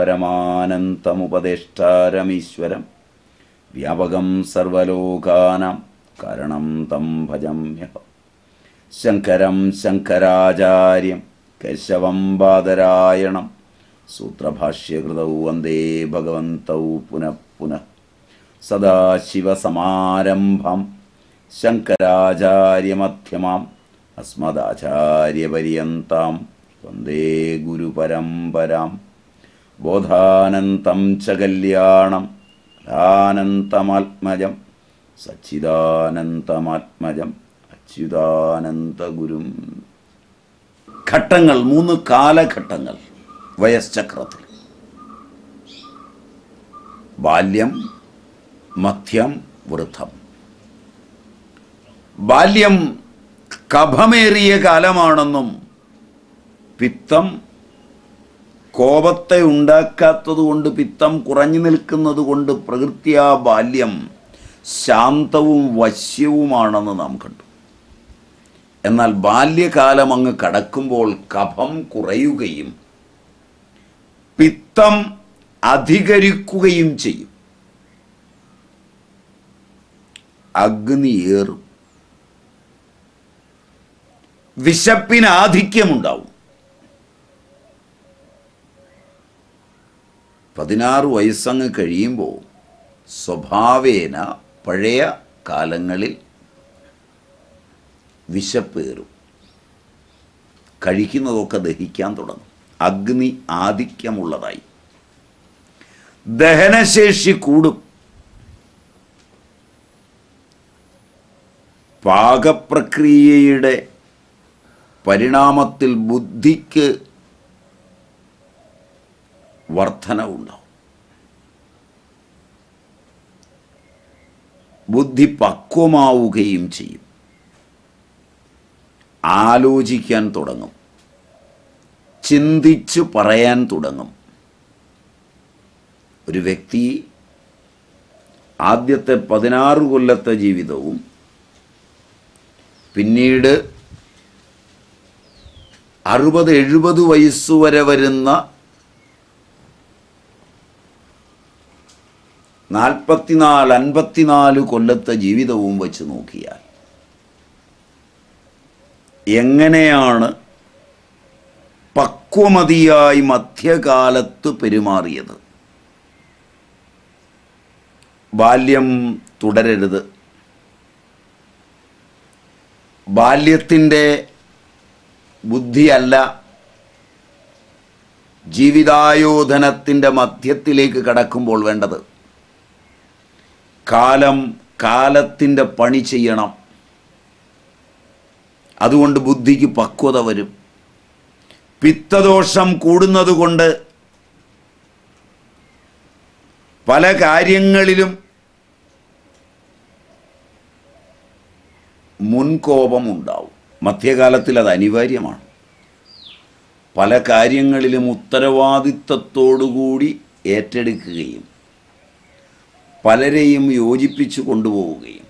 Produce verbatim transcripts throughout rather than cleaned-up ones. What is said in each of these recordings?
പരമാനന്തമുപദേഷ്ടാരമീശ്വരം വ്യാപകം സർവലോകാനാം കാരണം തം ഭജമ്യഹം. ശങ്കരം ശങ്കരാചാര്യം കേശവം ബാദരായണം സൂത്രഭാഷ്യകൃതൗ വന്ദേ ഭഗവന്തൗ പുനഃ പുനഃ. സദാശിവസമാരംഭം ശങ്കരാചാര്യമധ്യമാം അസ്മദാചാര്യപര്യന്താം വന്ദേ ഗുരുപരമ്പരാം. ബോധാനന്തം ച കല്യാണം ആനന്തമാത്മജം സച്ചിദാനന്തമാത്മജം അച്യുതാനന്തഗുരും. ഘട്ടങ്ങൾ, മൂന്ന് കാലഘട്ടങ്ങൾ വയശ്ചക്രത്തിൽ. ബാല്യം, മധ്യം, വൃദ്ധം. ബാല്യം കഫമേറിയ കാലമാണെന്നും പിത്തം കോപത്തെ ഉണ്ടാക്കാത്തതുകൊണ്ട്, പിത്തം കുറഞ്ഞു നിൽക്കുന്നത് കൊണ്ട് പ്രകൃത്യാ ബാല്യം ശാന്തവും വശ്യവുമാണെന്ന് നാം കണ്ടു. എന്നാൽ ബാല്യകാലം അങ്ങ് കടക്കുമ്പോൾ കഫം കുറയുകയും പിത്തം അധികരിക്കുകയും ചെയ്യും. അഗ്നിയേറും, വിശപ്പിന് ആധിക്യമുണ്ടാവും. പതിനാറ് വയസ്സങ്ങ് കഴിയുമ്പോൾ സ്വഭാവേന പഴയ കാലങ്ങളിൽ വിശപ്പേറും, കഴിക്കുന്നതൊക്കെ ദഹിക്കാൻ തുടങ്ങും. അഗ്നി ആധിക്യമുള്ളതായി ദഹനശേഷി കൂടും. പാകപ്രക്രിയയുടെ പരിണാമത്തിൽ ബുദ്ധിക്ക് വർധനവുണ്ടാവും. ബുദ്ധി പക്വമാവുകയും ചെയ്യും. ആലോചിക്കാൻ തുടങ്ങും, ചിന്തിച്ചു പറയാൻ തുടങ്ങും. ഒരു വ്യക്തി ആദ്യത്തെ പതിനാറ് കൊല്ലത്തെ ജീവിതവും പിന്നീട് അറുപത് എഴുപത് വയസ്സുവരെ വരുന്ന നാൽപ്പത്തിനാല് അൻപത്തിനാല് കൊല്ലത്തെ ജീവിതവും വെച്ച് നോക്കിയാൽ എങ്ങനെയാണ് പക്വമതിയായി മധ്യകാലത്ത് പെരുമാറിയത്? ബാല്യം തുടരരുത്. ബാല്യത്തിൻ്റെ ബുദ്ധിയല്ല ജീവിതായോധനത്തിൻ്റെ മധ്യത്തിലേക്ക് കടക്കുമ്പോൾ വേണ്ടത്. കാലം കാലത്തിൻ്റെ പണി ചെയ്യണം. അതുകൊണ്ട് ബുദ്ധിക്ക് പക്വത വരും. പിത്തദോഷം കൂടുന്നത് കൊണ്ട് പല കാര്യങ്ങളിലും മുൻകോപമുണ്ടാവും. മധ്യകാലത്തിൽ അത് അനിവാര്യമാണ്. പല കാര്യങ്ങളിലും ഉത്തരവാദിത്വത്തോടുകൂടി ഏറ്റെടുക്കുകയും പലരെയും യോജിപ്പിച്ചു കൊണ്ടുപോവുകയും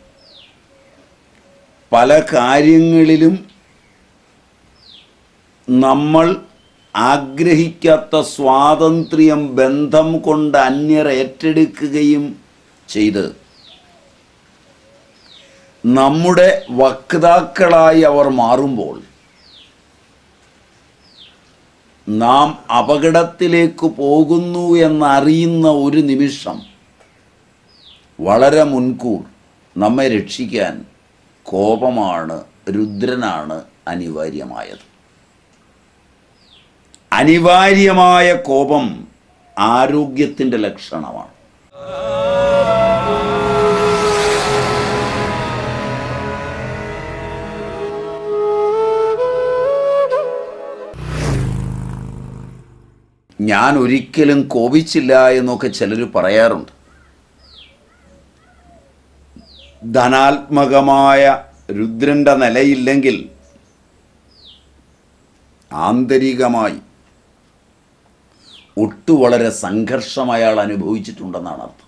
പല കാര്യങ്ങളിലും നമ്മൾ ആഗ്രഹിക്കാത്ത സ്വാതന്ത്ര്യം ബന്ധം കൊണ്ട് അന്യർ ഏറ്റെടുക്കുകയും ചെയ്ത് നമ്മുടെ വക്താക്കളായി അവർ മാറുമ്പോൾ നാം അപകടത്തിലേക്ക് പോകുന്നു എന്നറിയുന്ന ഒരു നിമിഷം വളരെ മുൻകൂർ നമ്മെ രക്ഷിക്കാൻ കോപമാണ്, രുദ്രനാണ് അനിവാര്യമായത്. അനിവാര്യമായ കോപം ആരോഗ്യത്തിൻ്റെ ലക്ഷണമാണ്. ഞാൻ ഒരിക്കലും കോപിച്ചില്ല എന്നൊക്കെ ചിലർ പറയാറുണ്ട്. ധനാത്മകമായ രുദ്രൻ്റെ നിലയില്ലെങ്കിൽ ആന്തരികമായി ഒട്ടു വളരെ സംഘർഷം അയാൾ അനുഭവിച്ചിട്ടുണ്ടെന്നാണ് അർത്ഥം.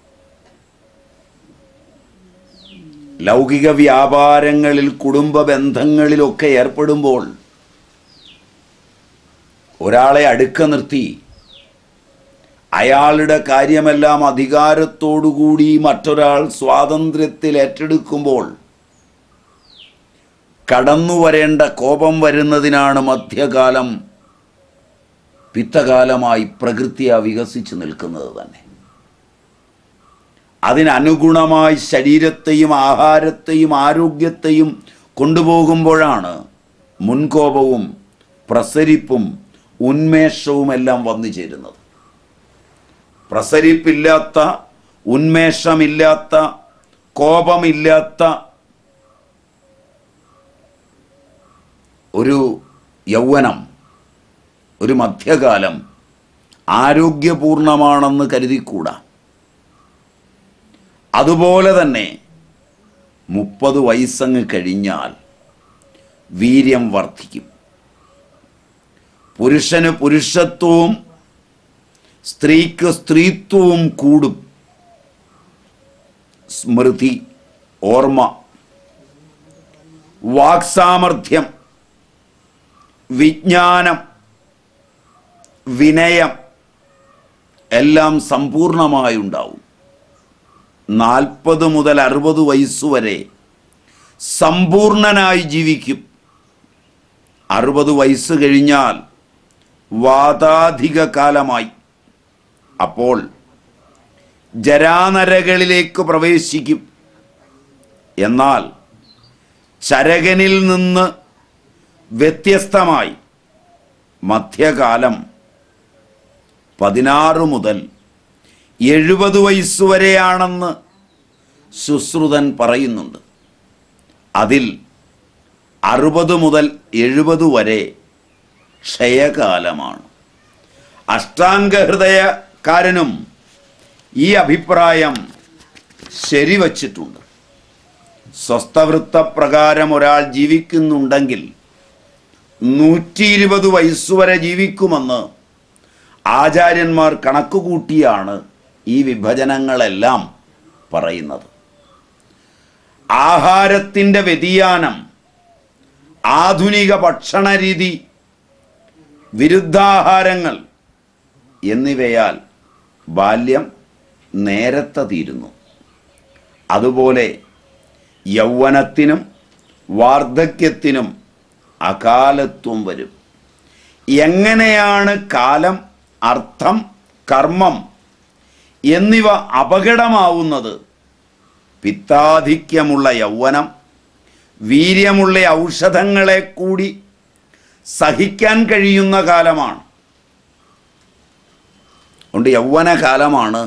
ലൗകിക വ്യാപാരങ്ങളിൽ, കുടുംബ ബന്ധങ്ങളിലൊക്കെ ഏർപ്പെടുമ്പോൾ ഒരാളെ അടുക്ക നിർത്തി അയാളുടെ കാര്യമെല്ലാം അധികാരത്തോടുകൂടി മറ്റൊരാൾ സ്വാതന്ത്ര്യത്തിൽ ഏറ്റെടുക്കുമ്പോൾ കടന്നു വരേണ്ട കോപം വരുന്നതിനാണ് മധ്യകാലം പിത്തകാലമായി പ്രകൃതിയാ വികസിച്ചു നിൽക്കുന്നത് തന്നെ. അതിനനുഗുണമായി ശരീരത്തെയും ആഹാരത്തെയും ആരോഗ്യത്തെയും കൊണ്ടുപോകുമ്പോഴാണ് മുൻകോപവും പ്രസരിപ്പും ഉന്മേഷവുമെല്ലാം വന്നു ചേരുന്നത്. പ്രസരിപ്പില്ലാത്ത, ഉന്മേഷമില്ലാത്ത, കോപമില്ലാത്ത ഒരു യൗവനം, ഒരു മധ്യകാലം ആരോഗ്യപൂർണമാണെന്ന് കരുതിക്കൂടാ. അതുപോലെ തന്നെ മുപ്പത് വയസ്സങ്ങ് കഴിഞ്ഞാൽ വീര്യം വർദ്ധിക്കും. പുരുഷന് പുരുഷത്വവും സ്ത്രീക്ക് സ്ത്രീത്വവും കൂടും. സ്മൃതി, ഓർമ്മ, വാക്സാമർഥ്യം, വിജ്ഞാനം, വിനയം എല്ലാം സമ്പൂർണമായി ഉണ്ടാവും. നാൽപ്പത് മുതൽ അറുപത് വയസ്സുവരെ സമ്പൂർണനായി ജീവിക്കും. അറുപത് വയസ്സ് കഴിഞ്ഞാൽ വാതാധിക കാലമായി. അപ്പോൾ ജരാനരകളിലേക്ക് പ്രവേശിക്കും. എന്നാൽ ചരകനിൽ നിന്ന് വ്യത്യസ്തമായി മധ്യകാലം പതിനാറ് മുതൽ എഴുപത് വയസ്സുവരെയാണെന്ന് സുശ്രുതൻ പറയുന്നുണ്ട്. അതിൽ അറുപത് മുതൽ എഴുപത് വരെ ക്ഷയകാലമാണ്. അഷ്ടാംഗഹൃദയക്കാരനും ഈ അഭിപ്രായം ശരിവച്ചിട്ടുണ്ട്. സ്വസ്ഥവൃത്തപ്രകാരം ഒരാൾ ജീവിക്കുന്നുണ്ടെങ്കിൽ നൂറ്റി ഇരുപത് വയസ്സുവരെ ജീവിക്കുമെന്ന് ആചാര്യന്മാർ കണക്കുകൂട്ടിയാണ് ഈ വിഭജനങ്ങളെല്ലാം പറയുന്നത്. ആഹാരത്തിൻ്റെ വ്യതിയാനം, ആധുനിക ഭക്ഷണരീതി, വിരുദ്ധാഹാരങ്ങൾ എന്നിവയാൽ ബാല്യം നേരത്തെ തീരുന്നു. അതുപോലെ യൗവനത്തിനും വാർദ്ധക്യത്തിനും അകാലത്വം വരും. എങ്ങനെയാണ് കാലം, അർത്ഥം, കർമ്മം എന്നിവ അപകടമാവുന്നത്? പിത്താധിക്യമുള്ള യൗവനം വീര്യമുള്ള ഔഷധങ്ങളെ കൂടി സഹിക്കാൻ കഴിയുന്ന കാലമാണ്. അതുകൊണ്ട് യൗവനകാലമാണ്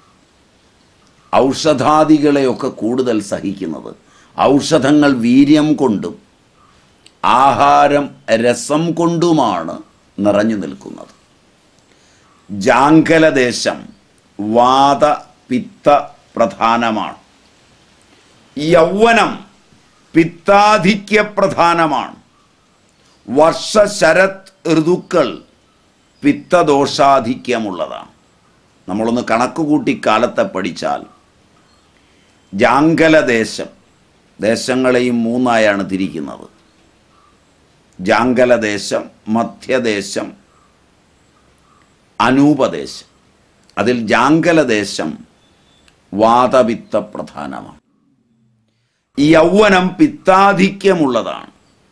ഔഷധാദികളെയൊക്കെ കൂടുതൽ സഹിക്കുന്നത്. ഔഷധങ്ങൾ വീര്യം കൊണ്ടും ആഹാരം രസം കൊണ്ടുമാണ് നിറഞ്ഞു നിൽക്കുന്നത്. ജാങ്കലദേശം വാത പിത്ത പ്രധാനമാണ്. യൗവനം പിത്താധിക്യ പ്രധാനമാണ്. വർഷ ശരത് ഋതുക്കൾ പിത്തദോഷാധിക്യമുള്ളതാണ്. നമ്മളൊന്ന് കണക്കുകൂട്ടി കാലത്തെ പഠിച്ചാൽ ജാങ്കലദേശം, ദേശങ്ങളെയും മൂന്നായാണ് തിരിക്കുന്നത്. ജാങ്കലദേശം, മധ്യദേശം, അനൂപദേശം. അതിൽ ജാങ്കലദേശം വാതപിത്ത പ്രധാനമാണ്. യൗവനം പിത്താധിക്യമുള്ളതാണ്.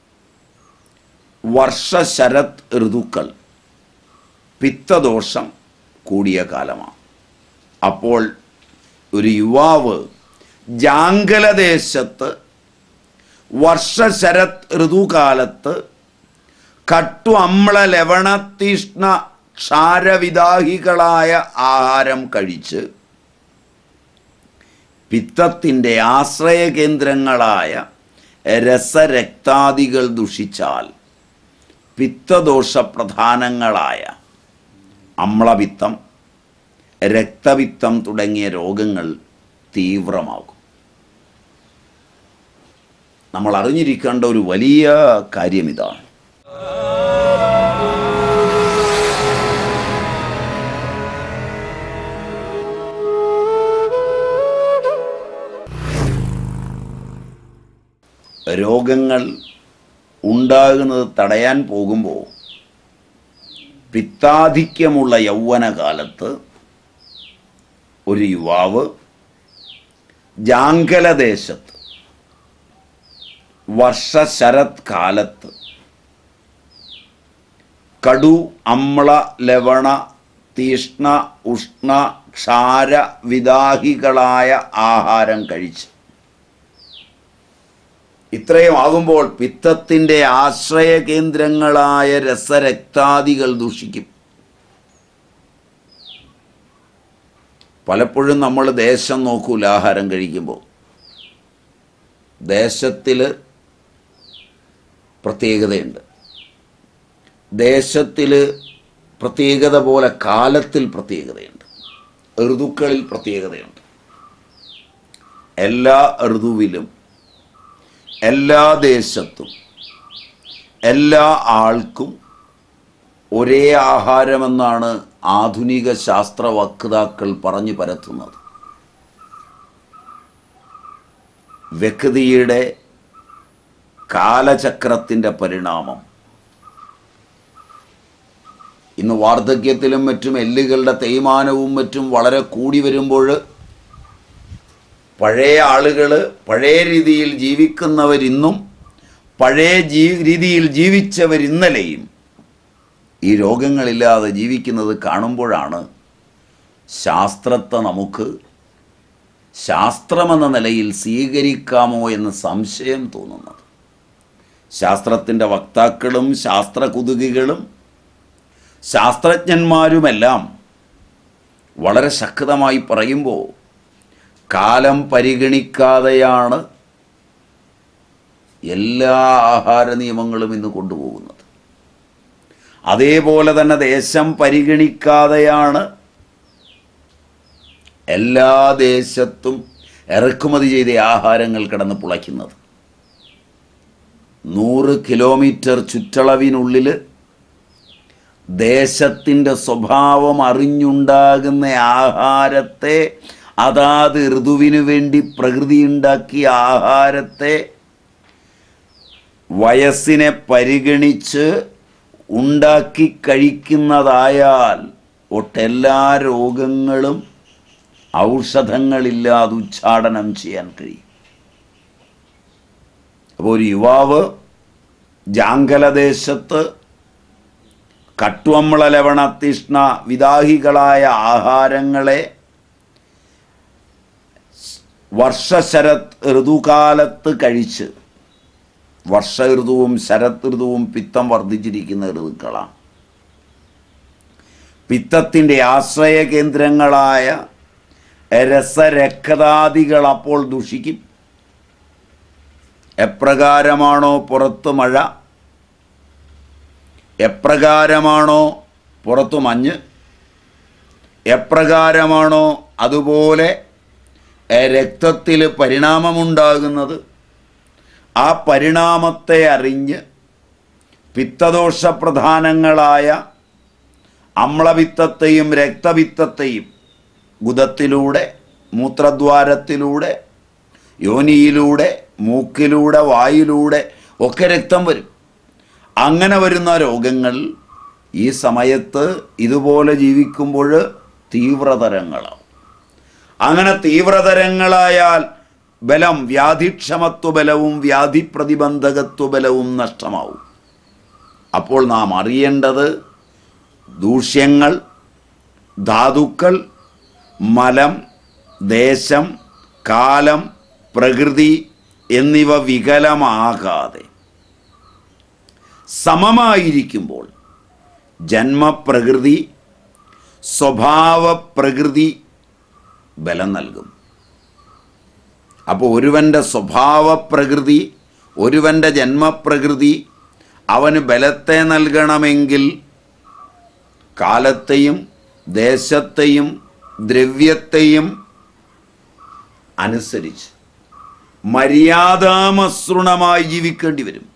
വർഷ ശരത് ഋതുക്കൾ പിത്തദോഷം കൂടിയ കാലമാണ്. അപ്പോൾ ഒരു യുവാവ് ജാങ്കലദേശത്ത് വർഷശരത് ഋതുകാലത്ത് കട്ടു അമ്ല ലവണതീഷ്ണ ക്ഷാരവിദാഹികളായ ആഹാരം കഴിച്ച് പിത്തത്തിൻ്റെ ആശ്രയകേന്ദ്രങ്ങളായ രസരക്താദികൾ ദുഷിച്ചാൽ പിത്തദോഷപ്രധാനങ്ങളായ അമ്ലപിത്തം, രക്തപിത്തം തുടങ്ങിയ രോഗങ്ങൾ തീവ്രമാകും. നമ്മൾ അറിഞ്ഞിരിക്കേണ്ട ഒരു വലിയ കാര്യം ഇതാണ്. രോഗങ്ങൾ ഉണ്ടാകുന്നത് തടയാൻ പോകുമ്പോൾ പിത്താധിക്യമുള്ള യൗവനകാലത്ത് ഒരു യുവാവ് ജാങ്കലദേശത്ത് വർഷ ശരത് കാലത്ത് കടു അമ്ല ലവണ തീഷ്ണ ഉഷ്ണ ക്ഷാര വിദാഹികളായ ആഹാരം കഴിച്ച് ഇത്രയും ആകുമ്പോൾ പിത്തത്തിൻ്റെ ആശ്രയ കേന്ദ്രങ്ങളായ രസരക്താദികൾ ദൂഷിക്കും. പലപ്പോഴും നമ്മൾ ദേശം നോക്കൂല. ആഹാരം കഴിക്കുമ്പോൾ ദേശത്തിൽ പ്രത്യേകതയുണ്ട്. ദേശത്തിൽ പ്രത്യേകത പോലെ കാലത്തിൽ പ്രത്യേകതയുണ്ട്, ഋതുക്കളിൽ പ്രത്യേകതയുണ്ട്. എല്ലാ ഋതുവിലും എല്ലാ ദേശത്തും എല്ലാ ആൾക്കും ഒരേ ആഹാരമെന്നാണ് ആധുനിക ശാസ്ത്ര വക്താക്കൾ പറഞ്ഞു പരത്തുന്നത്. വ്യക്തിയുടെ കാലചക്രത്തിൻ്റെ പരിണാമം ഇന്ന് വാർദ്ധക്യത്തിലും മറ്റും എല്ലുകളുടെ തേയ്മാനവും മറ്റും വളരെ കൂടി വരുമ്പോൾ പഴയ ആളുകൾ, പഴയ രീതിയിൽ ജീവിക്കുന്നവരിന്നും പഴയ ജീ രീതിയിൽ ജീവിച്ചവരിന്നലെയും ഈ രോഗങ്ങളില്ലാതെ ജീവിക്കുന്നത് കാണുമ്പോഴാണ് ശാസ്ത്രത്തെ നമുക്ക് ശാസ്ത്രമെന്ന നിലയിൽ സ്വീകരിക്കാമോ എന്ന് സംശയം തോന്നുന്നത്. ശാസ്ത്രത്തിൻ്റെ വക്താക്കളും ശാസ്ത്രകുതുകികളും ശാസ്ത്രജ്ഞന്മാരുമെല്ലാം വളരെ ശക്തമായി പറയുമ്പോൾ കാലം പരിഗണിക്കാതെയാണ് എല്ലാ ആഹാര നിയമങ്ങളും ഇന്ന് കൊണ്ടുപോകുന്നത്. അതേപോലെ തന്നെ ദേശം പരിഗണിക്കാതെയാണ് എല്ലാ ദേശത്തും ഇറക്കുമതി ചെയ്ത ആഹാരങ്ങൾ കിടന്ന് പുളയ്ക്കുന്നത്. നൂറ് കിലോമീറ്റർ ചുറ്റളവിനുള്ളിൽ ദേശത്തിൻ്റെ സ്വഭാവം അറിഞ്ഞുണ്ടാകുന്ന ആഹാരത്തെ, അതാത് ഋതുവിനു വേണ്ടി പ്രകൃതി ഉണ്ടാക്കിയ ആഹാരത്തെ വയസ്സിനെ പരിഗണിച്ച് ഉണ്ടാക്കി കഴിക്കുന്നതായാൽ ഒട്ടെല്ലാ രോഗങ്ങളും ഔഷധങ്ങളില്ലാതെ ഉച്ചാടനം ചെയ്യാൻ കഴിയും. അപ്പോൾ ഒരു യുവാവ് ജാങ്കലദേശത്ത് കട്വമ്ല ലവണ തീഷ്ണ വിദാഹികളായ ആഹാരങ്ങളെ വർഷശരത് ഋതുകാലത്ത് കഴിച്ച്, വർഷ ഋതുവും ശരത് ഋതുവും പിത്തം വർദ്ധിച്ചിരിക്കുന്ന ഋതുക്കളാണ്. പിത്തത്തിൻ്റെ ആശ്രയ കേന്ദ്രങ്ങളായ രസരക്താദികൾ അപ്പോൾ ദുഷിക്കും. എപ്രകാരമാണോ പുറത്ത് മഴ, എപ്രകാരമാണോ പുറത്തു മഞ്ഞ്, എപ്രകാരമാണോ അതുപോലെ രക്തത്തിൽ പരിണാമമുണ്ടാകുന്നത്, ആ പരിണാമത്തെ അറിഞ്ഞ് പിത്തദോഷപ്രധാനങ്ങളായ അമ്ലപിത്തത്തെയും രക്തപിത്തത്തെയും ഗുദത്തിലൂടെ, മൂത്രദ്വാരത്തിലൂടെ, യോനിയിലൂടെ, മൂക്കിലൂടെ, വായിലൂടെ ഒക്കെ രക്തം വരും. അങ്ങനെ വരുന്ന രോഗങ്ങൾ ഈ സമയത്ത് ഇതുപോലെ ജീവിക്കുമ്പോൾ തീവ്രതരങ്ങളാവും. അങ്ങനെ തീവ്രതരങ്ങളായാൽ ബലം, വ്യാധിക്ഷമത്വ ബലവും വ്യാധി പ്രതിബന്ധകത്വ ബലവും നഷ്ടമാവും. അപ്പോൾ നാം അറിയേണ്ടത് ദൂഷ്യങ്ങൾ, ധാതുക്കൾ, മലം, ദേശം, കാലം, പ്രകൃതി എന്നിവ വികലമാകാതെ സമമായിരിക്കുമ്പോൾ ജന്മപ്രകൃതി, സ്വഭാവപ്രകൃതി ബലം നൽകും. അപ്പോൾ ഒരുവൻ്റെ സ്വഭാവപ്രകൃതി, ഒരുവൻ്റെ ജന്മപ്രകൃതി അവന് ബലത്തെ നൽകണമെങ്കിൽ കാലത്തെയും ദേശത്തെയും ദ്രവ്യത്തെയും അനുസരിച്ച് മര്യാദാമസൃണമായി ജീവിക്കേണ്ടി വരും.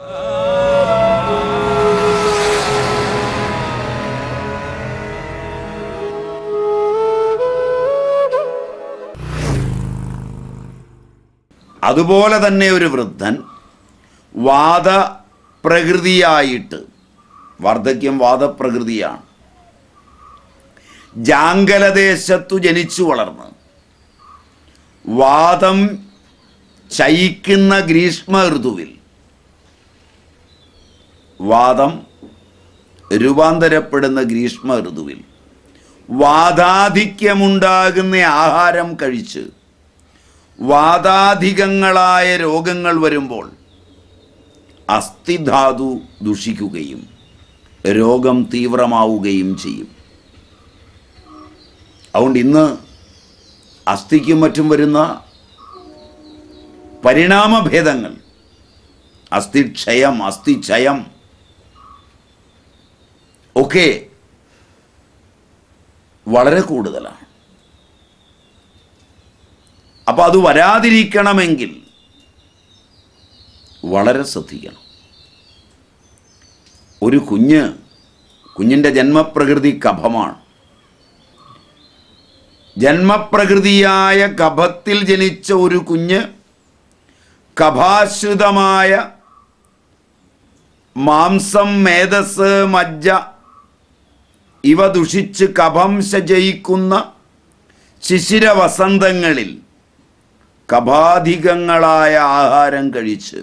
അതുപോലെ തന്നെ ഒരു വൃദ്ധൻ വാദപ്രകൃതിയായിട്ട്, വാർദ്ധക്യം വാദപ്രകൃതിയാണ്, ജാങ്കലദേശത്തു ജനിച്ചു വളർന്ന് വാദം ചയിക്കുന്ന ഗ്രീഷ്മ ഋതുവിൽ വാദം രൂപാന്തരപ്പെടുന്ന ഗ്രീഷ്മ ഋതുവിൽ വാതാധിക്യമുണ്ടാകുന്ന ആഹാരം കഴിച്ച് വാതാധികങ്ങളായ രോഗങ്ങൾ വരുമ്പോൾ അസ്ഥിധാതു ദുഷിക്കുകയും രോഗം തീവ്രമാവുകയും ചെയ്യും. അതുകൊണ്ട് ഇന്ന് അസ്ഥിക്കും മറ്റും വരുന്ന പരിണാമഭേദങ്ങൾ, അസ്ഥിക്ഷയം, അസ്ഥിക്ഷയം ഒക്കെ വളരെ കൂടുതലാണ്. അപ്പോൾ അത് വരാതിരിക്കണമെങ്കിൽ വളരെ ശ്രദ്ധിക്കണം. ഒരു കുഞ്ഞ് കുഞ്ഞിൻ്റെ ജന്മപ്രകൃതി കഫമാണ്. ജന്മപ്രകൃതിയായ കഫത്തിൽ ജനിച്ച ഒരു കുഞ്ഞ് കഫാശ്രിതമായ മാംസം, മേധസ്, മജ്ജ ഇവ ദുഷിച്ച് കഫംശ ജയിക്കുന്ന ശിശിരവസന്തങ്ങളിൽ കഫാധികങ്ങളായ ആഹാരം കഴിച്ച്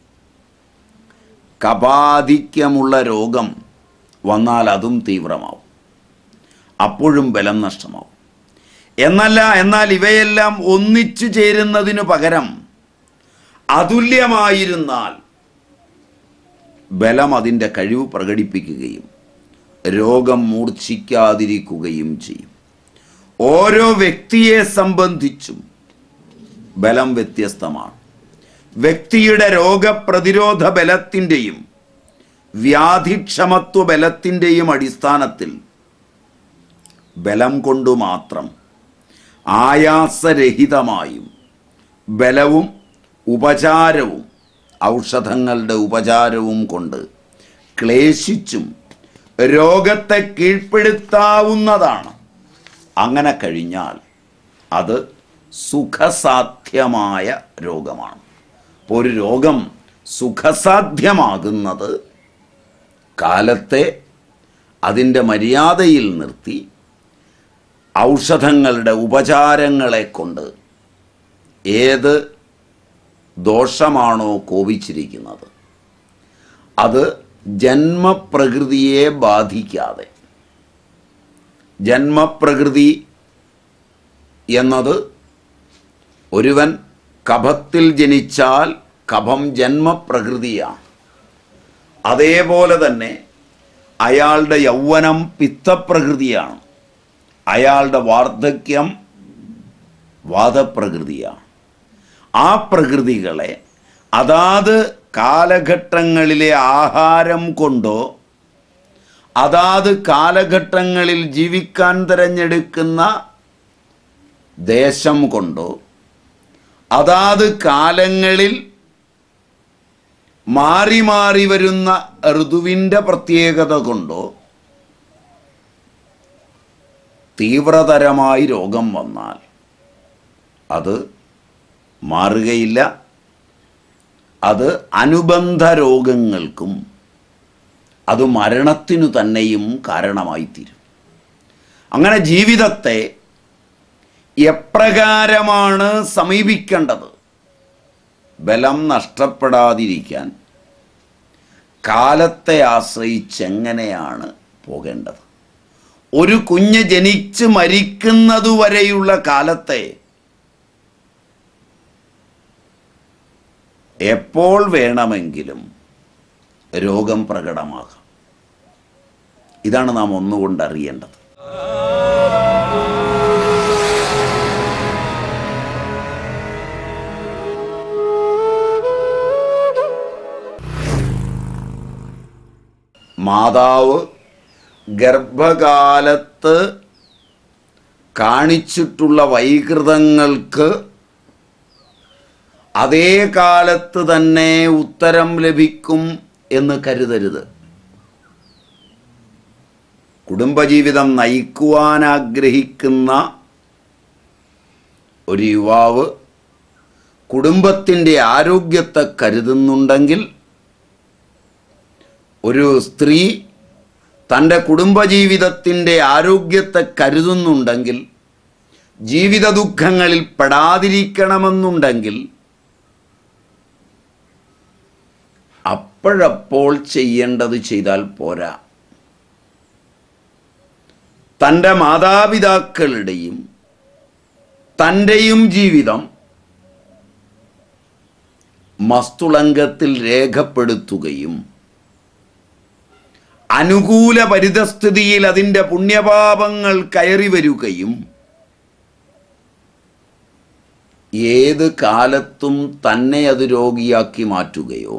കഫാധിക്യമുള്ള രോഗം വന്നാൽ അതും തീവ്രമാവും. അപ്പോഴും ബലം നഷ്ടമാവും. എന്നല്ല എന്നാൽ ഇവയെല്ലാം ഒന്നിച്ചു ചേരുന്നതിനു പകരം അതുല്യമായിരുന്നാൽ ബലം അതിൻ്റെ കഴിവ് പ്രകടിപ്പിക്കുകയും രോഗം മൂർച്ഛിക്കാതിരിക്കുകയും ചെയ്യും. ഓരോ വ്യക്തിയെ സംബന്ധിച്ചും ബലം വ്യത്യസ്തമാണ്. വ്യക്തിയുടെ രോഗപ്രതിരോധ ബലത്തിൻ്റെയും വ്യാധിക്ഷമത്വ ബലത്തിൻ്റെയും അടിസ്ഥാനത്തിൽ ബലം കൊണ്ടു മാത്രം ആയാസരഹിതമായും ബലവും ഉപചാരവും ഔഷധങ്ങളുടെ ഉപചാരവും കൊണ്ട് ക്ലേശിച്ചും രോഗത്തെ കീഴ്പ്പെടുത്താവുന്നതാണ്. അങ്ങനെ കഴിഞ്ഞാൽ അത് സുഖസാധ്യമായ രോഗമാണ്. അപ്പോൾ ഒരു രോഗം സുഖസാധ്യമാകുന്നത് കാലത്തെ അതിൻ്റെ മര്യാദയിൽ നിർത്തി ഔഷധങ്ങളുടെ ഉപചാരങ്ങളെ കൊണ്ട് ഏത് ദോഷമാണോ കോപിച്ചിരിക്കുന്നത് അത് ജന്മപ്രകൃതിയെ ബാധിക്കാതെ, ജന്മപ്രകൃതി എന്നത് ഒരുവൻ കഫത്തിൽ ജനിച്ചാൽ കഫം ജന്മപ്രകൃതിയാണ്. അതേപോലെ തന്നെ അയാളുടെ യൗവനം പിത്തപ്രകൃതിയാണ്, അയാളുടെ വാർദ്ധക്യം വാദപ്രകൃതിയാണ്. ആ പ്രകൃതികളെ അതാത് കാലഘട്ടങ്ങളിലെ ആഹാരം കൊണ്ടോ അതാത് കാലഘട്ടങ്ങളിൽ ജീവിക്കാൻ തിരഞ്ഞെടുക്കുന്ന ദേശം കൊണ്ടോ അതാത് കാലങ്ങളിൽ മാറി മാറി വരുന്ന ഋതുവിൻ്റെ പ്രത്യേകത കൊണ്ടോ തീവ്രതരമായി രോഗം വന്നാൽ അത് മാറുകയില്ല. അത് അനുബന്ധ രോഗങ്ങൾക്കും അത് മരണത്തിനു തന്നെയും കാരണമായിത്തീരും. അങ്ങനെ ജീവിതത്തെ എപ്രകാരമാണ് സമീപിക്കേണ്ടത്, ബലം നഷ്ടപ്പെടാതിരിക്കാൻ കാലത്തെ ആശ്രയിച്ചെങ്ങനെയാണ് പോകേണ്ടത്? ഒരു കുഞ്ഞ് ജനിച്ച് മരിക്കുന്നതുവരെയുള്ള കാലത്തെ എപ്പോൾ വേണമെങ്കിലും രോഗം പ്രകടമാകാം. ഇതാണ് നാം ഒന്നുകൊണ്ട് അറിയേണ്ടത്. മാതാവ് ഗർഭകാലത്ത് കാണിച്ചിട്ടുള്ള വൈകൃതങ്ങൾക്ക് അതേ കാലത്ത് തന്നെ ഉത്തരം ലഭിക്കും എന്ന് കരുതരുത്. കുടുംബജീവിതം നയിക്കുവാൻ ആഗ്രഹിക്കുന്ന ഒരു യുവാവ് കുടുംബത്തിൻ്റെ ആരോഗ്യത്തെ കരുതുന്നുണ്ടെങ്കിൽ ഒരു സ്ത്രീ തൻ്റെ കുടുംബജീവിതത്തിൻ്റെ ആരോഗ്യത്തെ കരുതുന്നുണ്ടെങ്കിൽ, ജീവിത ദുഃഖങ്ങളിൽ പെടാതിരിക്കണമെന്നുണ്ടെങ്കിൽ അപ്പോഴപ്പോൾ ചെയ്യേണ്ടത് ചെയ്താൽ പോരാ. തൻ്റെ മാതാപിതാക്കളുടെയും തൻ്റെയും ജീവിതം മസ്തുളങ്കത്തിൽ രേഖപ്പെടുത്തുകയും അനുകൂല പരിതസ്ഥിതിയിൽ അതിൻ്റെ പുണ്യപാപങ്ങൾ കയറി വരികയും ഏത് കാലത്തും തന്നെ അത് രോഗിയാക്കി മാറ്റുകയോ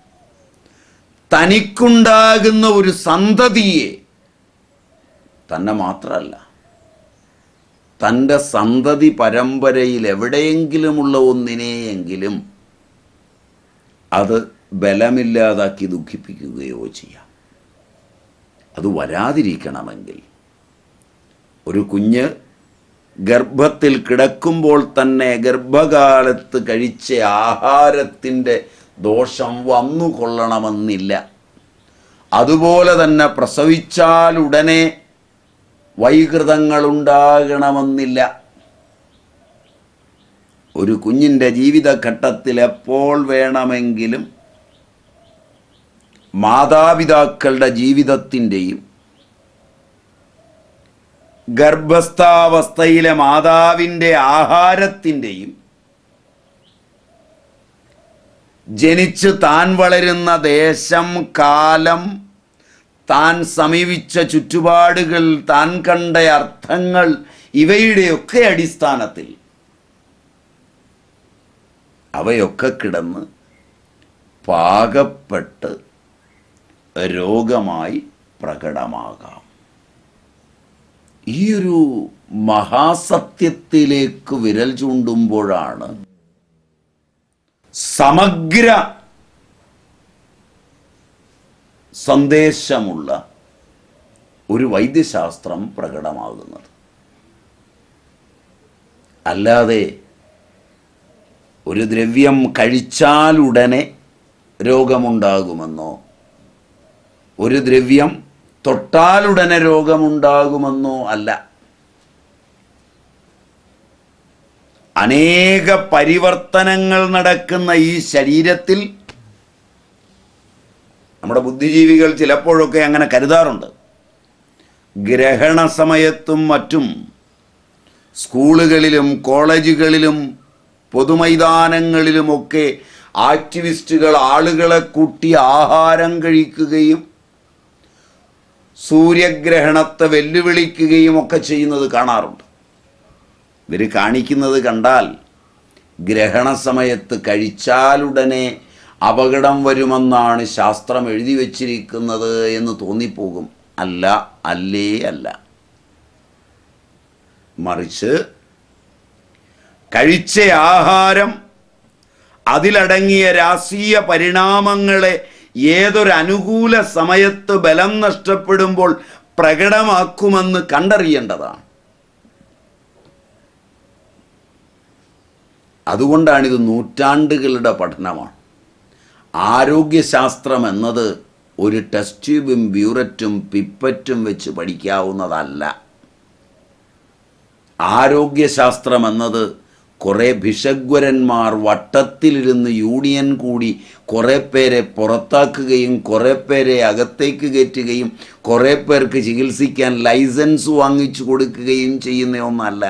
തനിക്കുണ്ടാകുന്ന ഒരു സന്തതിയെ, തന്നെ മാത്രമല്ല തൻ്റെ സന്തതി പരമ്പരയിൽ എവിടെയെങ്കിലുമുള്ള ഒന്നിനെയെങ്കിലും അത് ബലമില്ലാതാക്കി ദുഃഖിപ്പിക്കുകയോ ചെയ്യാം. അത് വരാതിരിക്കണമെങ്കിൽ ഒരു കുഞ്ഞ് ഗർഭത്തിൽ കിടക്കുമ്പോൾ തന്നെ ഗർഭകാലത്ത് കഴിച്ച ആഹാരത്തിൻ്റെ ദോഷം വന്നുകൊള്ളണമെന്നില്ല. അതുപോലെ തന്നെ പ്രസവിച്ചാലുടനെ വൈകൃതങ്ങളുണ്ടാകണമെന്നില്ല. ഒരു കുഞ്ഞിൻ്റെ ജീവിതഘട്ടത്തിൽ എപ്പോൾ വേണമെങ്കിലും മാതാപിതാക്കളുടെ ജീവിതത്തിൻ്റെയും ഗർഭസ്ഥാവസ്ഥയിലെ മാതാവിൻ്റെ ആഹാരത്തിൻ്റെയും ജനിച്ച് താൻ വളരുന്ന ദേശം, കാലം, താൻ സമീപിച്ച ചുറ്റുപാടുകൾ, താൻ കണ്ട അർത്ഥങ്ങൾ, ഇവയുടെയൊക്കെ അടിസ്ഥാനത്തിൽ അവയൊക്കെ കിടന്ന് പാകപ്പെട്ട് രോഗമായി പ്രകടമാകാം. ഈയൊരു മഹാസത്യത്തിലേക്ക് വിരൽ ചൂണ്ടുമ്പോഴാണ് സമഗ്ര സന്ദേശമുള്ള ഒരു വൈദ്യശാസ്ത്രം പ്രകടമാകുന്നത്. അല്ലാതെ ഒരു ദ്രവ്യം കഴിച്ചാലുടനെ രോഗമുണ്ടാകുമെന്നോ ഒരു ദ്രവ്യം തൊട്ടാലുടനെ രോഗമുണ്ടാകുമെന്നോ അല്ല. അനേക പരിവർത്തനങ്ങൾ നടക്കുന്ന ഈ ശരീരത്തിൽ നമ്മുടെ ബുദ്ധിജീവികൾ ചിലപ്പോഴൊക്കെ അങ്ങനെ കരുതാറുണ്ട്. ഗ്രഹണ സമയത്തും മറ്റും സ്കൂളുകളിലും കോളേജുകളിലും പൊതുമൈതാനങ്ങളിലുമൊക്കെ ആക്ടിവിസ്റ്റുകൾ ആളുകളെ കൂട്ടി ആഹാരം കഴിക്കുകയും സൂര്യഗ്രഹണത്തെ വെല്ലുവിളിക്കുകയും ഒക്കെ ചെയ്യുന്നത് കാണാറുണ്ട്. ഇവർ കാണിക്കുന്നത് കണ്ടാൽ ഗ്രഹണ സമയത്ത് കഴിച്ചാലുടനെ അപകടം വരുമെന്നാണ് ശാസ്ത്രം എഴുതി വച്ചിരിക്കുന്നത് എന്ന് തോന്നിപ്പോകും. അല്ല, അല്ലേ അല്ല. മറിച്ച് കഴിച്ച ആഹാരം അതിലടങ്ങിയ രാഷ്ട്രീയ പരിണാമങ്ങളെ ഏതൊരു അനുകൂല സമയത്ത് ബലം നഷ്ടപ്പെടുമ്പോൾ പ്രകടമാക്കുമെന്ന് കണ്ടറിയേണ്ടതാണ്. അതുകൊണ്ടാണിത് നൂറ്റാണ്ടുകളുടെ പഠനമാണ്. ആരോഗ്യശാസ്ത്രം എന്നത് ഒരു ടെസ്റ്റ് ട്യൂബും ബ്യൂററ്റും പിപ്പറ്റും വെച്ച് പഠിക്കാവുന്നതല്ല. ആരോഗ്യശാസ്ത്രം എന്നത് കുറേ ഭിഷഗ്വരന്മാർ വട്ടത്തിലിരുന്ന് യൂണിയൻ കൂടി കുറേ പേരെ പുറത്താക്കുകയും കുറേ പേരെ അകത്തേക്ക് കയറ്റുകയും കുറേ പേർക്ക് ചികിത്സിക്കാൻ ലൈസൻസ് വാങ്ങിച്ചു കൊടുക്കുകയും ചെയ്യുന്ന ഒന്നല്ല.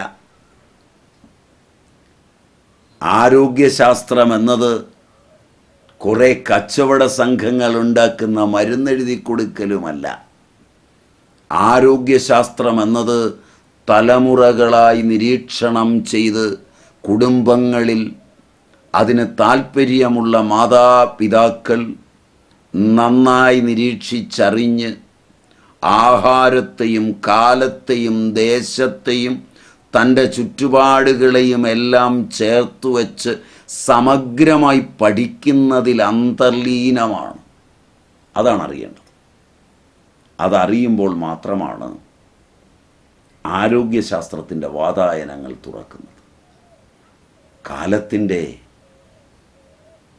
ആരോഗ്യശാസ്ത്രം എന്നത് കുറേ കച്ചവട സംഘങ്ങൾ ഉണ്ടാക്കുന്ന മരുന്നെഴുതി കൊടുക്കലുമല്ല. ആരോഗ്യശാസ്ത്രം എന്നത് തലമുറകളായി നിരീക്ഷണം ചെയ്ത് കുടുംബങ്ങളിൽ അതിന് താൽപ്പര്യമുള്ള മാതാപിതാക്കൾ നന്നായി നിരീക്ഷിച്ചറിഞ്ഞ് ആഹാരത്തെയും കാലത്തെയും ദേശത്തെയും തൻ്റെ ചുറ്റുപാടുകളെയും എല്ലാം ചേർത്ത് വച്ച് സമഗ്രമായി പഠിക്കുന്നതിൽ അന്തർലീനമാണ്. അതാണ് അറിയേണ്ടത്. അതറിയുമ്പോൾ മാത്രമാണ് ആരോഗ്യശാസ്ത്രത്തിൻ്റെ വാതായനങ്ങൾ തുറക്കുന്നത്. കാലത്തിൻ്റെ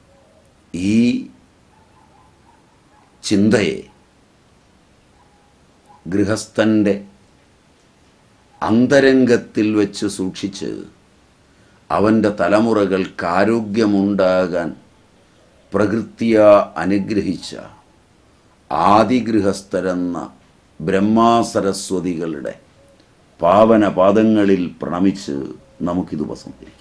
ഈ ചിന്തയെ ഗൃഹസ്ഥൻ്റെ അന്തരംഗത്തിൽ വെച്ച് സൂക്ഷിച്ച് അവൻ്റെ തലമുറകൾക്ക് ആരോഗ്യമുണ്ടാകാൻ പ്രകൃത്യാ അനുഗ്രഹിച്ച ആദിഗൃഹസ്ഥരെന്ന ബ്രഹ്മാസരസ്വതികളുടെ പാവന പാദങ്ങളിൽ പ്രണമിച്ച് നമുക്കിത് ഉപസംഹരിക്കാം.